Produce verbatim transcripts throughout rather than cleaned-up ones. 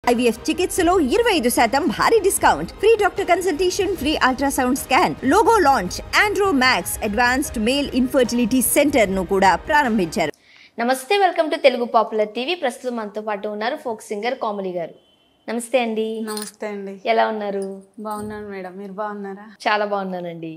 IVF చికిత్సలో ఇరవై ఐదు శాతం భారీ discount, free doctor consultation, free ultrasound scan, logo launch, andro max advanced male infertility centre ను కూడా ప్రారంభించారు. నమస్తే, welcome to Telugu popular TV. ప్రస్తుతం మనతో పాటు ఉన్నారు ఫోక్ సింగర్ కోమలి గారు. నమస్తే అండి. నమస్తే అండి. ఎలా ఉన్నారు? బాగున్నాను మేడం, మీరు బాగున్నారా? చాలా బాగున్నానండి.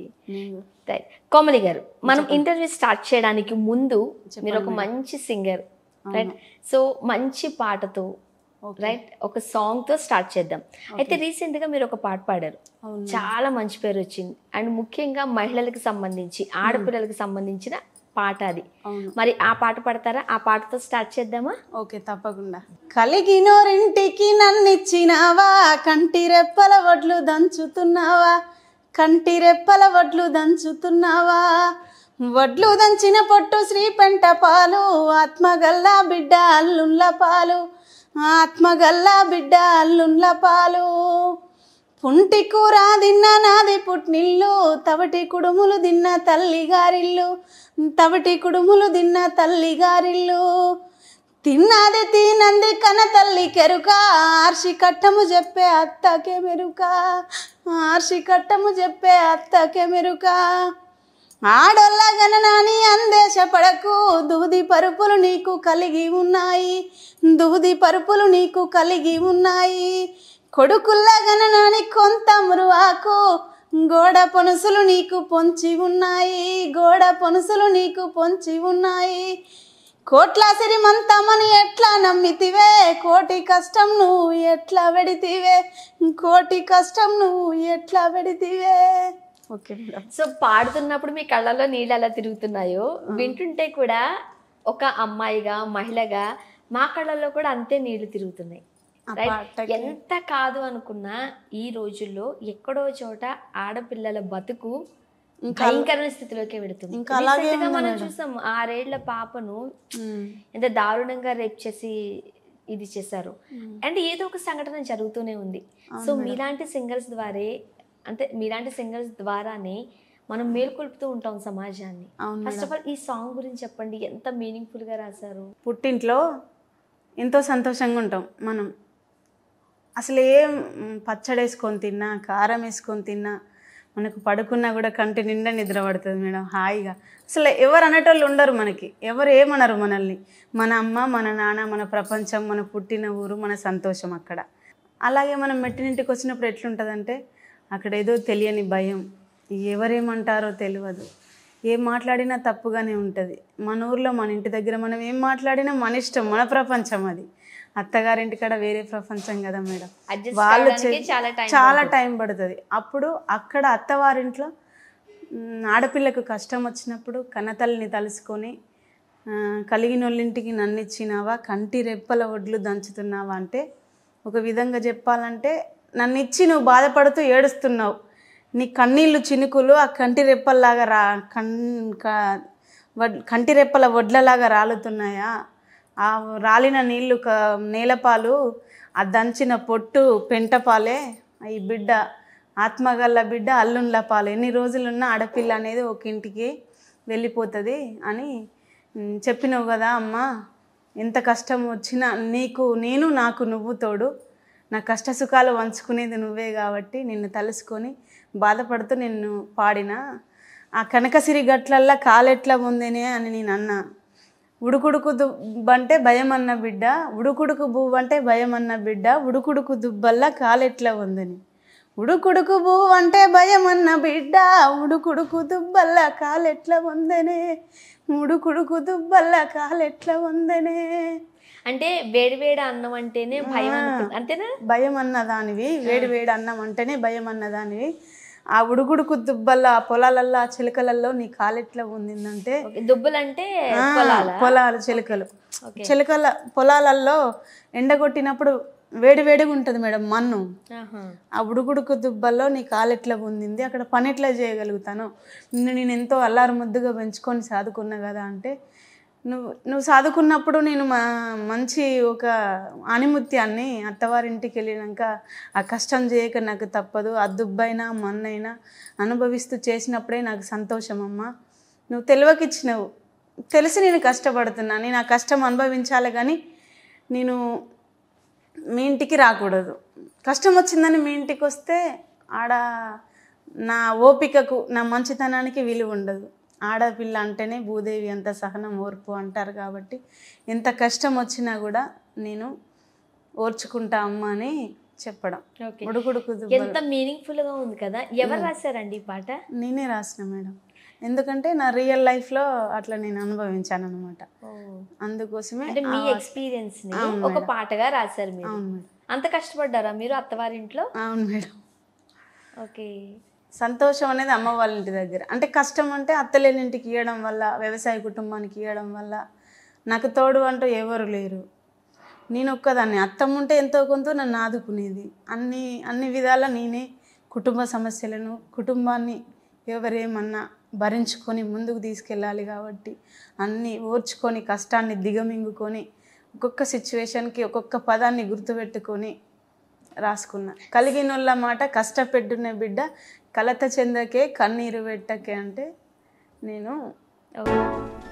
కోమలి గారు, మనం ఇంటర్వ్యూ స్టార్ట్ చేయడానికి ముందు మీరు ఒక మంచి సింగర్, రైట్? సో మంచి పాటతో, రైట్, ఒక సాంగ్ తో స్టార్ట్ చేద్దాం. అయితే రీసెంట్ గా మీరు ఒక పాట పాడారు, చాలా మంచి పేరు వచ్చింది. అండ్ ముఖ్యంగా మహిళలకు సంబంధించి, ఆడపిల్లలకు సంబంధించిన పాట అది. మరి ఆ పాట పాడతారా? ఆ పాటతో స్టార్ట్ చేద్దామా? ఓకే, తప్పకుండా. కలిగినోరింటికి నన్నిచ్చినావా, కంటి రెప్పల వడ్లు దంచుతున్నావా, కంటి రెప్పల వడ్లు దంచుతున్నావా, వడ్లు దంచిన పొట్టు శ్రీ పెంట పాలు, ఆత్మగల్లా బిడ్డ అల్లుళ్ళ పాలు, ఆత్మగల్లా బిడ్డ అల్లుళ్ళ పాలు, పుంటి కూర తిన్న నాది పుట్నిల్లు, తవటి కుడుములు తిన్న తల్లిగారిల్లు, తవటి కుడుములు తిన్న తల్లిగారిల్లు, తిన్నది తినంది కన తల్లి కెరుక, ఆర్షి కట్టము చెప్పే అత్తకే మెరుక, ఆర్షి కట్టము చెప్పే అత్తకే మెరుక, ఆడోళ్ళ గణనాని అందేశ పడకు, దూది పరుపులు నీకు కలిగి ఉన్నాయి, దూది పరుపులు నీకు కలిగి ఉన్నాయి, కొడుకుల్ల గణనాని కొంత మురువాకు, గోడ పొనుసులు నీకు పొంచి ఉన్నాయి, గోడ పొనుసులు నీకు పొంచి ఉన్నాయి, కోట్ల సిరిమంతమని ఎట్లా నమ్మితివే, కోటి కష్టం నువ్వు ఎట్లా వెడితివే, కోటి కష్టం నువ్వు ఎట్లా వెడితివే. ఓకే. సో పాడుతున్నప్పుడు మీ కళ్ళలో నీళ్ళు ఎలా తిరుగుతున్నాయో వింటుంటే కూడా ఒక అమ్మాయిగా, మహిళగా మా కళ్ళల్లో కూడా అంతే నీళ్లు తిరుగుతున్నాయి. ఎంత కాదు అనుకున్నా ఈ రోజుల్లో ఎక్కడో చోట ఆడపిల్లల బతుకు భయంకరమైన స్థితిలోకి వెళుతుంది. మనం చూసాం, ఆరేళ్ల పాపను ఎంత దారుణంగా రేప్ చేసి ఇది చేశారు. అండ్ ఏదో ఒక సంఘటన జరుగుతూనే ఉంది. సో మీలాంటి సింగర్స్ ద్వారా, అంటే మీలాంటి సింగర్స్ ద్వారానే మనం మేల్కొల్పుతూ ఉంటాం సమాజాన్ని. ఫస్ట్ ఆఫ్ ఆల్ ఈ సాంగ్ గురించి చెప్పండి, ఎంత మీనింగ్ఫుల్ గా రాశారు. పుట్టింట్లో ఎంతో సంతోషంగా ఉంటాం మనం. అసలు ఏం పచ్చడి వేసుకొని తిన్నా, కారం వేసుకొని తిన్నా, మనకు పడుకున్నా కూడా కంటి నిండా నిద్ర పడుతుంది మేడం, హాయిగా. అసలు ఎవరు అనేటోళ్ళు ఉండరు మనకి, ఎవరు ఏమనరు మనల్ని. మన అమ్మ, మన నాన్న, మన ప్రపంచం, మన పుట్టిన ఊరు, మన సంతోషం అక్కడ. అలాగే మనం మెట్టినింటికి వచ్చినప్పుడు ఎట్లుంటుందంటే అక్కడ ఏదో తెలియని భయం, ఎవరేమంటారో తెలియదు, ఏం మాట్లాడినా తప్పుగానే ఉంటుంది. మన ఊర్లో, మన ఇంటి దగ్గర మనం ఏం మాట్లాడినా మన ఇష్టం, మన ప్రపంచం అది. అత్తగారింటి కాడ వేరే ప్రపంచం కదా మేడం, వాళ్ళు చాలా టైం పడుతుంది. అప్పుడు అక్కడ అత్తవారింట్లో ఆడపిల్లకు కష్టం వచ్చినప్పుడు కన్నతల్లిని తలుసుకొని, కలిగినోళ్ళింటికి నన్నిచ్చినావా, కంటి రెప్పల ఒడ్లు దంచుతున్నావా అంటే, ఒక విధంగా చెప్పాలంటే నన్ను ఇచ్చి నువ్వు బాధపడుతూ ఏడుస్తున్నావు, నీ కన్నీళ్ళు చినుకులు ఆ కంటి రెప్పల్లాగా రా కన్ కంటి రెప్పల వడ్లలాగా రాలుతున్నాయా, ఆ రాలిన నీళ్ళు క నేలపాలు, ఆ దంచిన పొట్టు పెంటపాలే, ఈ బిడ్డ ఆత్మగల్ల బిడ్డ అల్లుండ్ల పాలు, ఎన్ని రోజులున్నా ఆడపిల్ల అనేది ఒక ఇంటికి వెళ్ళిపోతుంది అని చెప్పినావు కదా అమ్మ. ఎంత కష్టం వచ్చినా నీకు నేను, నాకు నువ్వు తోడు, నా కష్ట సుఖాలు వంచుకునేది నువ్వే కాబట్టి నిన్ను తలుసుకొని బాధపడుతూ నిన్ను పాడిన. ఆ కనకసిరి గట్లల్లా కాలెట్లా ఉందేనే అని నేను అన్నా. ఉడుకుడుకు దుబ్బంటే భయం అన్న బిడ్డ, ఉడుకుడుకు బువ్వంటే భయం అన్న బిడ్డ, ఉడుకుడుకు దుబ్బల్లా కాలెట్లా ఉందని, ఉడుకుడుకు బువ్వంటే భయం అన్న బిడ్డ, ఉడుకుడుకు దుబ్బల్లా కాలెట్లా ఉందనే, ఉడుకుడుకు దుబ్బల్లా కాలెట్లా ఉందనే. అంటే వేడి వేడి అన్నం అంటేనే భయం అనుకుంటా, అంతేనా? భయం అన్నదానివి, వేడి వేడి అన్నం అంటేనే భయం అన్నదానివి. ఆ ఉడుకుడుకు దుబ్బల్ల పొలాలల్లో, చిలకలల్లో నీ కాలెట్లా ఉందంటే, దుబ్బలంటే పొలాలు, చిలకలు, చిలకల పొలాలల్లో ఎండగొట్టినప్పుడు వేడి వేడిగా ఉంటుంది మేడం మన్ను. ఆ ఉడుకుడుకు దుబ్బల్లో నీ కాలెట్లా పొందింది, అక్కడ పని ఎట్లా చేయగలుగుతాను, నిన్ను నేను ఎంతో అల్లారు ముద్దుగా పెంచుకొని సాదుకున్నా కదా అంటే, నువ్వు నువ్వు సాదుకున్నప్పుడు నేను మా మంచి ఒక ఆణిముత్యాన్ని అత్తవారింటికి వెళ్ళినాక ఆ కష్టం చేయక నాకు తప్పదు, ఆ దుబ్బైనా మన్నైనా అనుభవిస్తూ చేసినప్పుడే నాకు సంతోషం అమ్మ. నువ్వు తెలివకిచ్చినవు, తెలిసి నేను కష్టపడుతున్నా, నేను ఆ కష్టం అనుభవించాలి కానీ నేను మీ ఇంటికి రాకూడదు. కష్టం వచ్చిందని మీ ఇంటికి వస్తే ఆడ నా ఓపికకు నా మంచితనానికి విలువ ఉండదు. ఆడపిల్ల అంటేనే భూదేవి అంత సహనం ఓర్పు అంటారు కాబట్టి ఎంత కష్టం వచ్చినా కూడా నేను ఓర్చుకుంటా అమ్మ అని చెప్పడం. ఉడుకుడుకు ఎంత మీనింగ్ఫుల్ గా ఉంది కదా. ఎవరు రాశారండి ఈ పాట? నేనే రాసిన మేడం. ఎందుకంటే నా రియల్ లైఫ్లో అట్లా నేను అనుభవించాను అనమాట. అందుకోసమే అంటే మీ ఎక్స్పీరియన్స్ ని ఒక పాటగా రాశారు మీరు. అంత కష్టపడ్డారా మీరు అత్తవారింట్లో? అవును మేడం. ఓకే. సంతోషం అనేది అమ్మ వాళ్ళ ఇంటి దగ్గర. అంటే కష్టం అంటే అత్తలేని ఇంటికి ఇవ్వడం వల్ల, వ్యవసాయ కుటుంబానికి ఇవ్వడం వల్ల నాకు తోడు అంటూ ఎవరు లేరు. నేను ఒక్కదాన్ని. అత్తమ్మ ఉంటే ఎంతో కొంత నన్ను ఆదుకునేది. అన్ని అన్ని విధాల నేనే కుటుంబ సమస్యలను, కుటుంబాన్ని ఎవరేమన్నా భరించుకొని ముందుకు తీసుకెళ్ళాలి కాబట్టి అన్నీ ఓర్చుకొని కష్టాన్ని దిగమింగుకొని ఒక్కొక్క సిచ్యువేషన్కి ఒక్కొక్క పదాన్ని గుర్తుపెట్టుకొని రాసుకున్నా. కలిగినోళ్ళ మాట కష్టపెట్టున్న బిడ్డ కలత చెందకే కన్నీరు పెట్టకే అంటే నేను